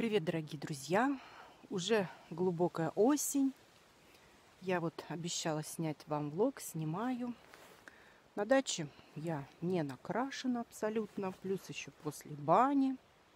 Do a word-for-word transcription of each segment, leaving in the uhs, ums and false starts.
Привет, дорогие друзья! Уже глубокая осень. Я вот обещала снять вам влог, снимаю. На даче я не накрашена абсолютно, плюс еще после бани.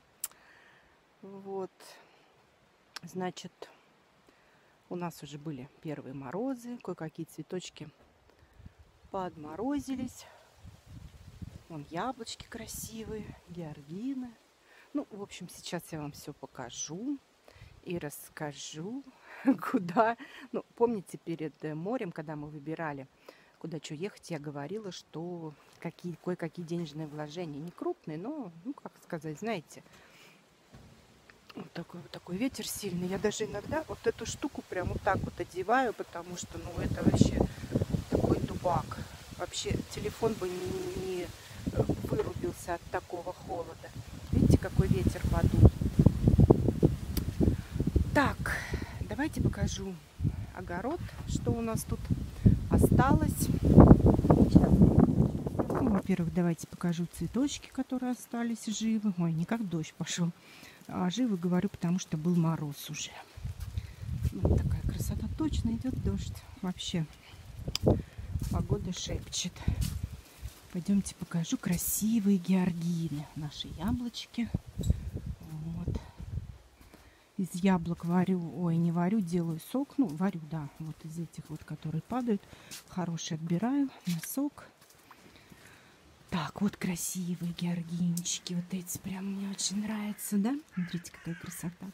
Вот, значит, у нас уже были первые морозы, кое-какие цветочки подморозились. Вон яблочки красивые, георгины. Ну, в общем, сейчас я вам все покажу и расскажу, куда. Ну, помните, перед морем, когда мы выбирали, куда что ехать, я говорила, что какие, кое-какие денежные вложения, не крупные, но, ну, как сказать, знаете, вот такой вот такой ветер сильный. Я даже иногда вот эту штуку прям вот так вот одеваю, потому что, ну, это вообще такой дубак. Вообще телефон бы не, не вырубился от такого холода. Видите, какой ветер подул. Так, давайте покажу огород, что у нас тут осталось. Ну, во-первых, давайте покажу цветочки, которые остались живы. Ой, не как дождь пошел, а живы, говорю, потому что был мороз уже. Вот такая красота. Точно идет дождь. Вообще погода шепчет. Пойдемте покажу красивые георгины. Наши яблочки. Вот. Из яблок варю, ой, не варю, делаю сок. Ну, варю, да, вот из этих вот, которые падают. Хорошие отбираю на сок. Так, вот красивые георгинчики. Вот эти прям мне очень нравятся, да? Смотрите, какая красота.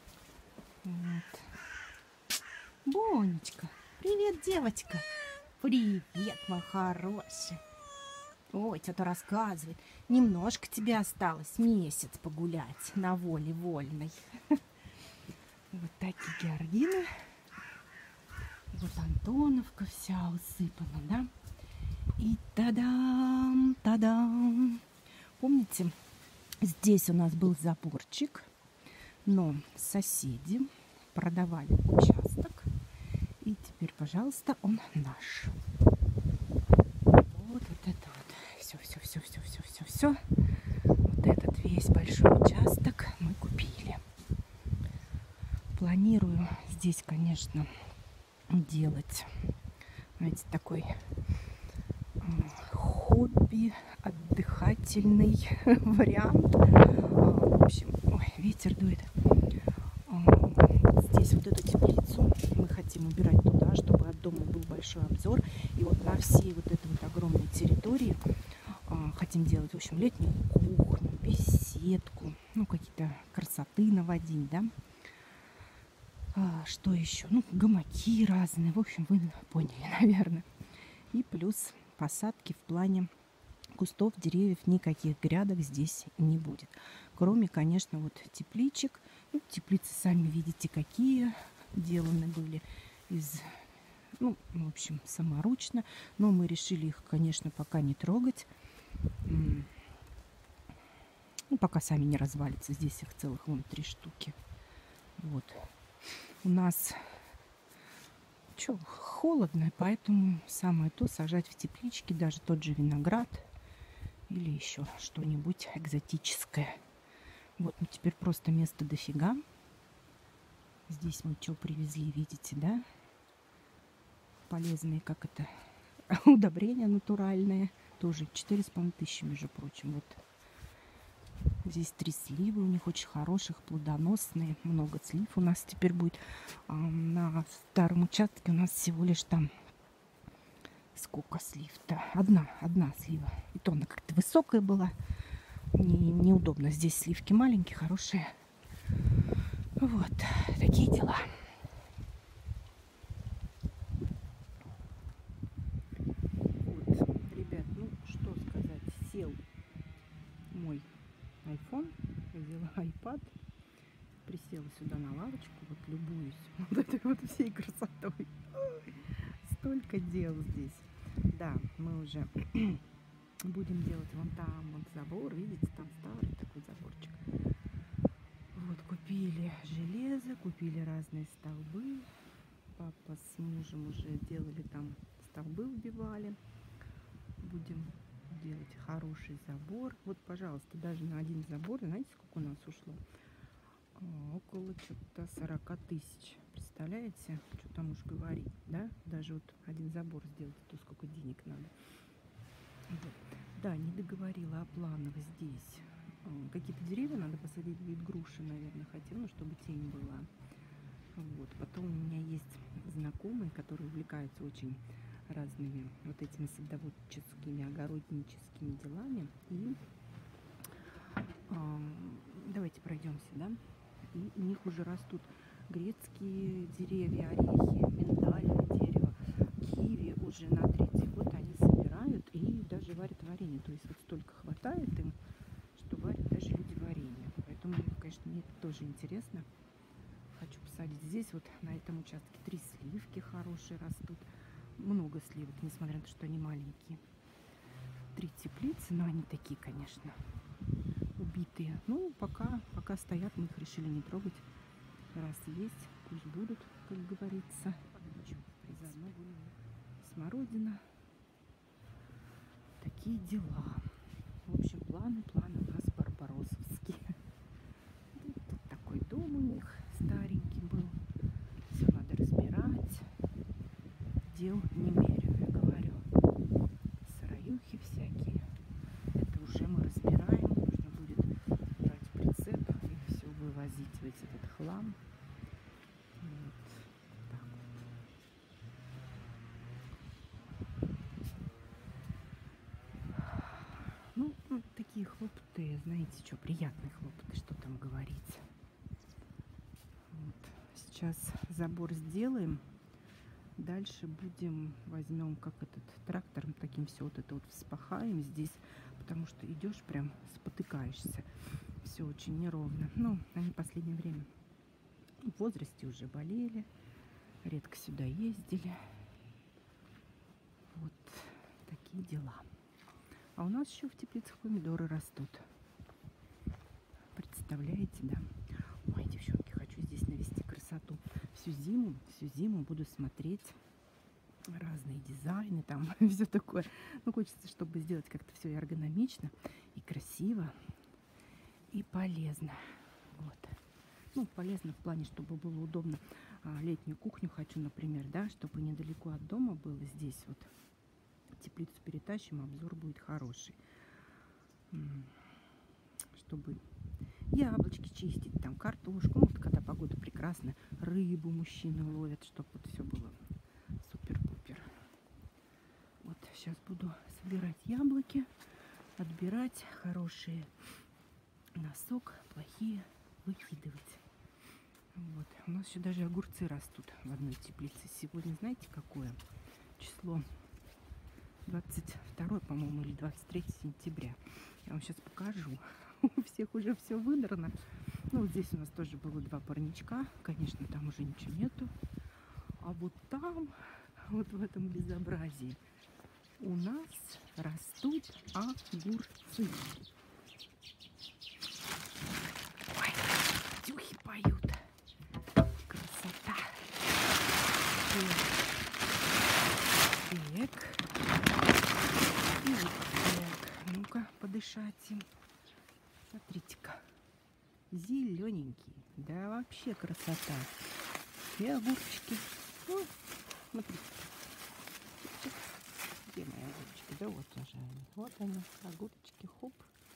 Вот. Бонечка, привет, девочка. Привет, мой хороший. Ой, что-то рассказывает. Немножко тебе осталось месяц погулять на воле вольной. Вот такие георгины. Вот Антоновка вся усыпана, да? И тадам, тадам. Помните, здесь у нас был заборчик, но соседи продавали участок. И теперь, пожалуйста, он наш. Вот, вот это вот. Все, все, все, все, все, все, все. Вот этот весь большой участок мы купили. Планирую здесь, конечно, делать, знаете, такой хобби, отдыхательный вариант. В общем, ой, ветер дует. Здесь вот эту теплицу мы хотим убирать туда, чтобы от дома был большой обзор. И вот на всей вот этой вот огромной территории хотим делать, в общем, летнюю кухню, беседку, ну, какие-то красоты наводить, да. А, что еще? Ну, гамаки разные. В общем, вы поняли, наверное. И плюс посадки в плане кустов, деревьев, никаких грядок здесь не будет. Кроме, конечно, вот тепличек. Ну, теплицы, сами видите, какие деланы были из, ну, в общем, саморучно. Но мы решили их, конечно, пока не трогать. Ну, пока сами не развалится. Здесь их целых вон три штуки. Вот. У нас что, холодно, поэтому самое то сажать в тепличке даже тот же виноград или еще что-нибудь экзотическое. Вот, ну теперь просто места дофига. Здесь мы что привезли, видите, да? Полезные, как это, удобрения натуральные. Тоже четыре с половиной тысячи, между прочим. Вот. Здесь три сливы у них очень хороших, плодоносные. Много слив у нас теперь будет. А на старом участке у нас всего лишь там сколько слив-то? Одна, одна слива. И то она как-то высокая была. Не, неудобно. Здесь сливки маленькие, хорошие. Вот. Такие дела. Вот, ребят, ну что сказать. Сел мой iPhone, взяла iPad, присела сюда на лавочку, вот любуюсь вот этой вот всей красотой. Столько дел здесь. Да, мы уже будем делать вон там вот забор, видите, там старый такой заборчик. Вот купили железо, купили разные столбы. Папа с мужем уже делали там, столбы вбивали. Будем делать хороший забор. Вот, пожалуйста, даже на один забор, знаете, сколько у нас ушло? А, около что-то сорока тысяч. Представляете, что там уж говорить, да? Даже вот один забор сделать, то сколько денег надо. Вот. Да, не договорила о планах здесь. А, какие-то деревья надо посадить, вид груши, наверное, хотела, ну, чтобы тень была. Вот. Потом у меня есть знакомый, который увлекается очень разными вот этими садоводческими, огородническими делами. И а, давайте пройдемся, да? И у них уже растут грецкие деревья, орехи, миндальное дерево, киви уже на третий год они собирают и даже варят варенье. То есть вот столько хватает им, что варят даже люди варенье. Поэтому, конечно, мне это тоже интересно. Хочу посадить здесь, вот на этом участке, три сливки хорошие растут. Много сливок, несмотря на то, что они маленькие. Три теплицы, но они такие, конечно, убитые. Ну, пока, пока стоят, мы их решили не трогать. Раз есть, пусть будут, как говорится. Заодно будем. Смородина. Такие дела. В общем, планы, планы у нас барбаросовские. Тут такой дом у них старенький был. Все надо разбирать. Дел немерено, я говорю. Сыроюхи всякие. Это уже мы разбираем. Нужно будет брать прицеп и все вывозить, весь этот хлам. Вот так вот. Ну, вот такие хлопоты, знаете, что, приятные хлопоты, что там говорить. Вот. Сейчас забор сделаем. Дальше будем, возьмем как этот трактором таким все вот это вот вспахаем здесь, потому что идешь прям спотыкаешься. Все очень неровно. Ну, они в последнее время в возрасте уже болели, редко сюда ездили. Вот такие дела. А у нас еще в теплицах помидоры растут. Представляете, да? Ой, девчонки, хочу здесь навести красоту. Всю зиму, всю зиму буду смотреть разные дизайны, там все такое. Ну, хочется, чтобы сделать как-то все эргономично и красиво, и полезно. Вот. Ну, полезно в плане, чтобы было удобно. А, летнюю кухню хочу, например, да, чтобы недалеко от дома было здесь вот. Теплицу перетащим, обзор будет хороший. Чтобы яблочки чистить, там картошку, ну, вот когда погода прекрасная, рыбу мужчины ловят, чтобы вот все было супер-пупер. Вот сейчас буду собирать яблоки, отбирать хорошие на сок, плохие выкидывать. Вот. У нас еще даже огурцы растут в одной теплице. Сегодня знаете какое число? двадцать второе, по-моему, или двадцать третье сентября. Я вам сейчас покажу. У всех уже все выдрано. Ну, вот здесь у нас тоже было два парничка. Конечно, там уже ничего нету. А вот там, вот в этом безобразии, у нас растут огурцы. Ой, птюхи поют. Красота. Так. И вот так. Ну-ка, подышать им. Смотрите-ка. Зелененький. Да вообще красота. И огурчики. Ну, смотрите. Где мои огурчики? Да вот уже они. Вот они, огурчики. Хоп.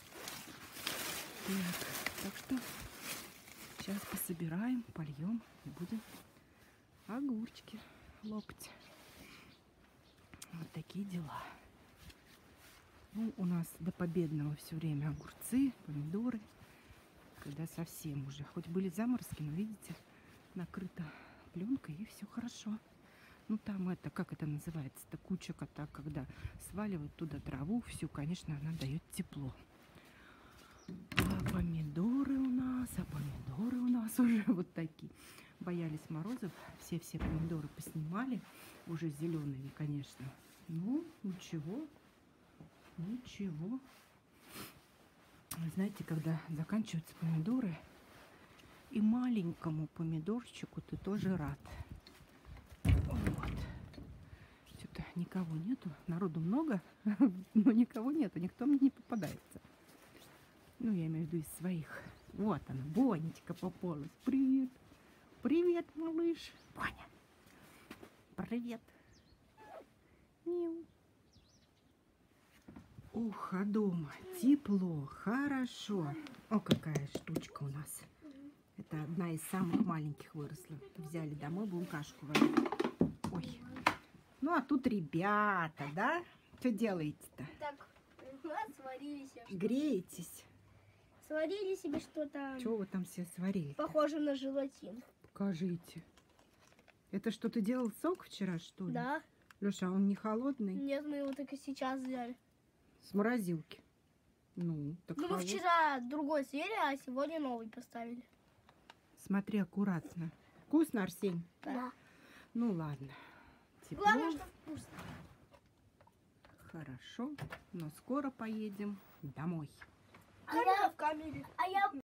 Так, так что сейчас пособираем, польем и будем огурчики лопать. Вот такие дела. Ну, у нас до победного все время огурцы, помидоры. Когда совсем уже. Хоть были заморозки, но видите, накрыто пленкой и все хорошо. Ну там это, как это называется, это куча кота, когда сваливают туда траву, всю, конечно, она дает тепло. А помидоры у нас, а помидоры у нас уже вот такие. Боялись морозов, все-все помидоры поснимали, уже зеленые, конечно. Ну, ничего, ничего. Знаете, когда заканчиваются помидоры, и маленькому помидорчику ты тоже рад. Вот. Что-то никого нету, народу много, но никого нету, никто мне не попадается. Ну, я имею в виду из своих. Вот она, Бонечка попалась. Привет. Привет, малыш. Боня. Привет. Миу. Ух, а дома тепло, хорошо. О, какая штучка у нас. Это одна из самых маленьких выросла. Взяли домой, будем кашку варить. Ой. Ну, а тут ребята, да? Что делаете-то? Так, у нас сварили себе. Греетесь? Сварили себе что-то. Что вы там все сварили? Похоже на желатин. Покажите. Это что, ты делал сок вчера, что ли? Да. Леша, а он не холодный? Нет, мы его только сейчас взяли. С морозилки. Ну, так Ну, мы холод- вчера другой съели, а сегодня новый поставили. Смотри аккуратно. Вкусно, Арсень? Да. Ну, ладно. Тепло. Главное, что вкусно. Хорошо. Но скоро поедем домой. А я в камере. А я